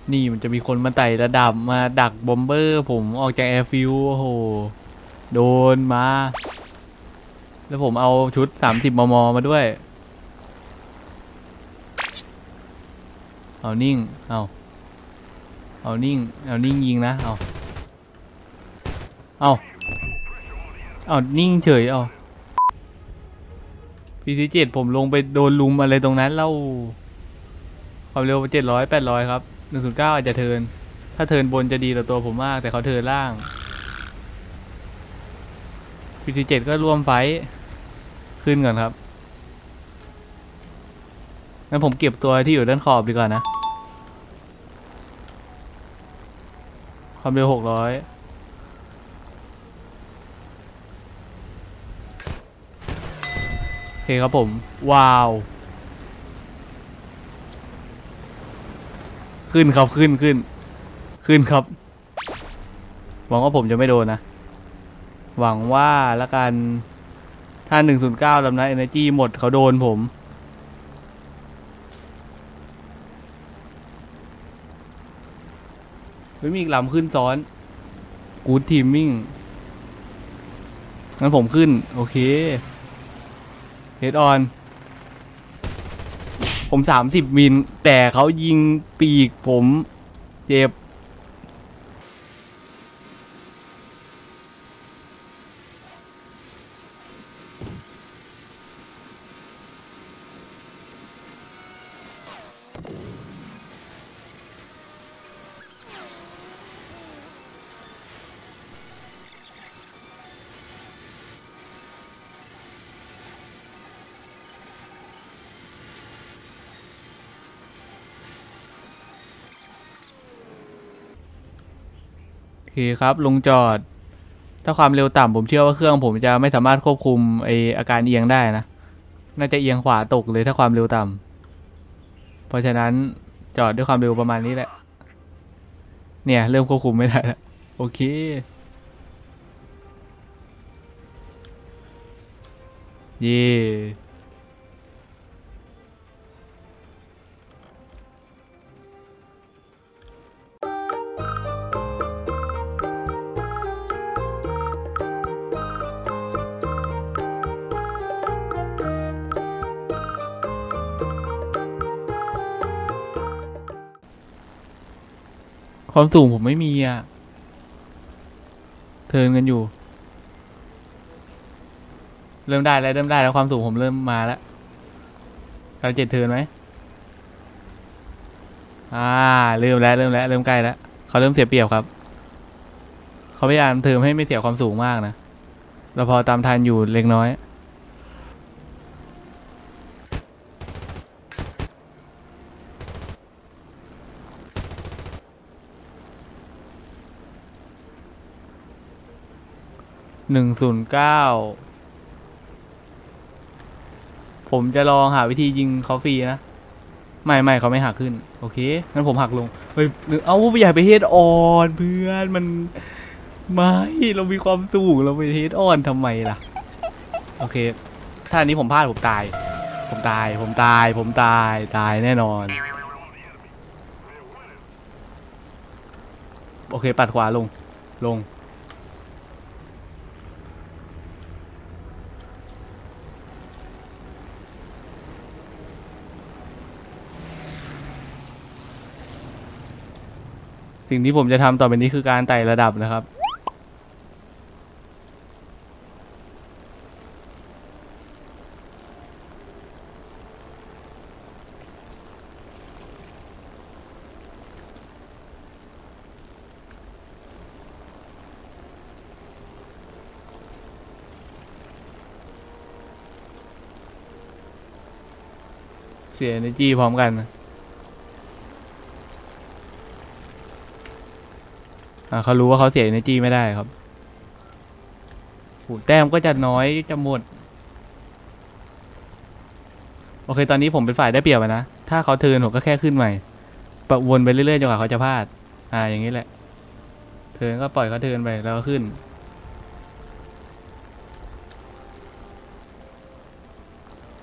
นี่มันจะมีคนมาไต่ระดับมาดักบอมเบอร์ผมออกจากแอร์ฟิลโอ้โหโดนมาแล้วผมเอาชุด30 มมมาด้วยเอานิ่งเอานิ่งยิงนะเอานิ่งเฉยPC7ผมลงไปโดนลุมอะไรตรงนั้นเล่าความเร็ว700 800ครับ109อาจจะเทิร์นถ้าเทิร์นบนจะดีต่อตัวผมมากแต่เขาเทิร์นล่าง PC7ก็ร่วมไฟขึ้นก่อนครับงั้นผมเก็บตัวที่อยู่ด้านขอบดีกว่านะความเร็ว600โอเคครับผมว้าวขึ้นครับขึ้นครับหวังว่าผมจะไม่โดนนะหวังว่าละกันถ้า109ลำนั้น Energy หมดเขาโดนผมไม่มีอีกลำขึ้นซ้อนกู๊ดทีมมิ่งงั้นผมขึ้นโอเคเฮดออนผม30 มิลแต่เขายิงปีกผมเจ็บโอเคครับลงจอดถ้าความเร็วต่ำผมเชื่อว่าเครื่องผมจะไม่สามารถควบคุมอาการเอียงได้นะน่าจะเอียงขวาตกเลยถ้าความเร็วต่ำเพราะฉะนั้นจอดด้วยความเร็วประมาณนี้แหละเนี่ยเริ่มควบคุมไม่ได้แล้วโอเคเย่ความสูงผมไม่มีอ่ะเทิร์นกันอยู่เริ่มได้แล้วความสูงผมเริ่มมาแล้วเรา7เทิร์นไหมเริ่มแล้วเริ่มใกล้แล้วเขาเริ่มเสียเปรียบครับเขาพยายามเทิร์นให้ไม่เสียความสูงมากนะเราพอตามทันอยู่เล็กน้อย109ผมจะลองหาวิธียิงเขาฟรีนะไม่เขาไม่หักขึ้นโอเคงั้นผมหักลงเฮ้ยเอาอย่าไปเฮดออนเพื่อนมันไม่เรามีความสูงเราไปเฮดออนทำไมล่ะโอเคถ้าอันนี้ผมพลาดผมตายตายแน่นอนโอเคปัดขวาลงสิ่งที่ผมจะทำต่อไปนี้คือการไต่ระดับนะครับเสีย energy พร้อมกันเขารู้ว่าเขาเสีย energy ไม่ได้ครับแต้มก็จะน้อยจะหมดโอเคตอนนี้ผมเป็นฝ่ายได้เปรียบนะถ้าเขาเทิร์นผมก็แค่ขึ้นใหม่ประวนไปเรื่อยๆจนกว่าเขาจะพลาดอย่างนี้แหละเทิร์นก็ปล่อยเขาเทิร์นไปแล้วก็ขึ้น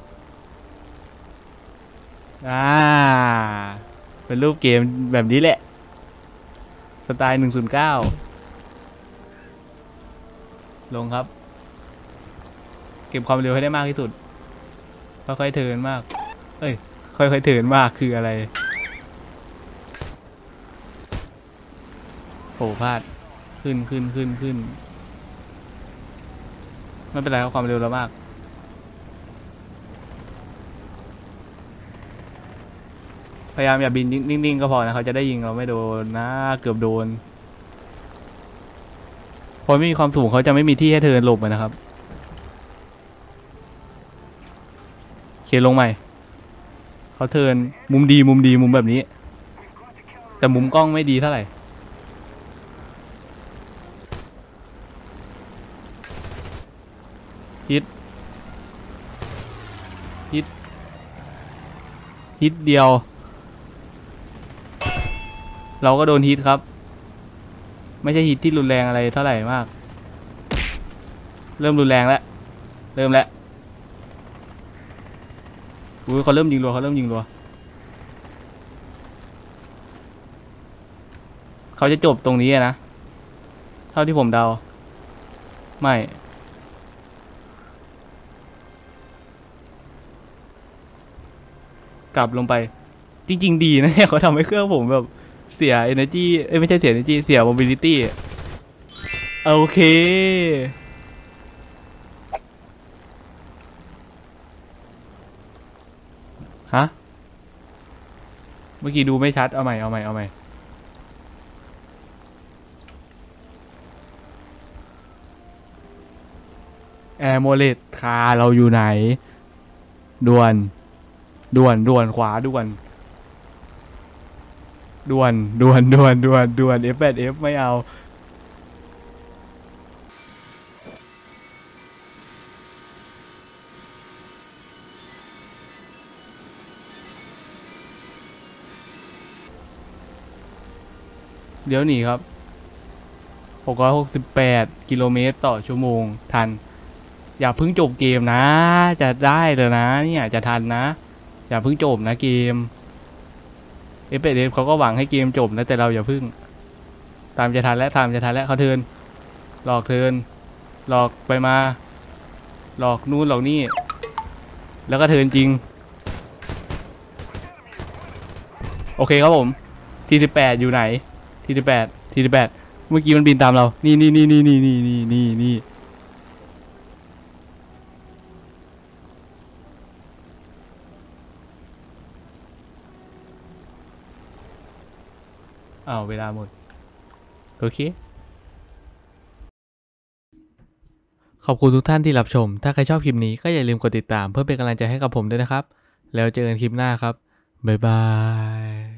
เป็นรูปเกมแบบนี้แหละไตล์109ลงครับเก็บความเร็วให้ได้มากที่สุดค่อยๆเทิร์นมากเอ้ยค่อยๆเทิร์นมากคืออะไรโอ้พลาดขึ้นไม่เป็นไรครับความเร็วเรามากพยายามอย่าบินนิ่งๆก็พอนะเขาจะได้ยิงเราไม่โดนนะเกือบโดนพอไม่มีความสูงเขาจะไม่มีที่ให้เทิร์นหลบนะครับเขียนลงใหม่เขาเทิร์นมุมดีมุมแบบนี้แต่มุมกล้องไม่ดีเท่าไหร่ฮิตเดียวเราก็โดนฮิตครับไม่ใช่ฮิตที่รุนแรงอะไรเท่าไหร่มากเริ่มรุนแรงแล้วเริ่มแล้วอุ้ยเขาเริ่มยิงรัวเขาจะจบตรงนี้นะเท่าที่ผมเดาไม่กลับลงไปจริงๆดีนะเนี่ยเขาทำให้เครื่องผมแบบเสีย energy ไม่ใช่เสีย energy เสีย mobility โอเคฮะเมื่อกี้ดูไม่ชัดเอาใหม่แอร์โมเลตคาเราอยู่ไหนด่วนขวาด่วนF8F ไม่เอาเดี๋ยวหนีครับ668 กิโลเมตรต่อชั่วโมงทันอย่าเพิ่งจบเกมนะจะได้เลยนะเนี่ยจะทันนะอย่าเพิ่งจบนะเกม F8F เขาก็หวังให้เกมจบนะแต่เราอย่าเพิ่งตามจะทันแล้วเขาเทิร์นหลอกไปมาหลอกนู่นหลอกนี่แล้วก็เทิร์นจริงโอเคครับผมT18อยู่ไหนT18เมื่อกี้มันบินตามเรานี่อ้าวเวลาหมดโอเคขอบคุณทุกท่านที่รับชมถ้าใครชอบคลิปนี้ก็อย่าลืมกดติดตามเพื่อเป็นกำลังใจให้กับผมด้วยนะครับแล้วเจอกันคลิปหน้าครับบ๊ายบาย